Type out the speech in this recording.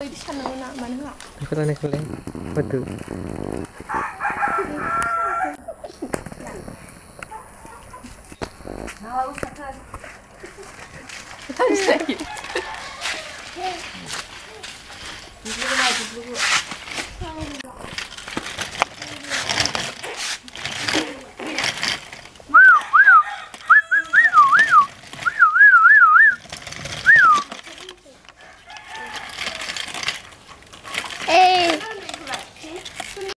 Di sana mana? Aku tak nak keleng. Betul. Nah, usahakan. Sakit. Dulu.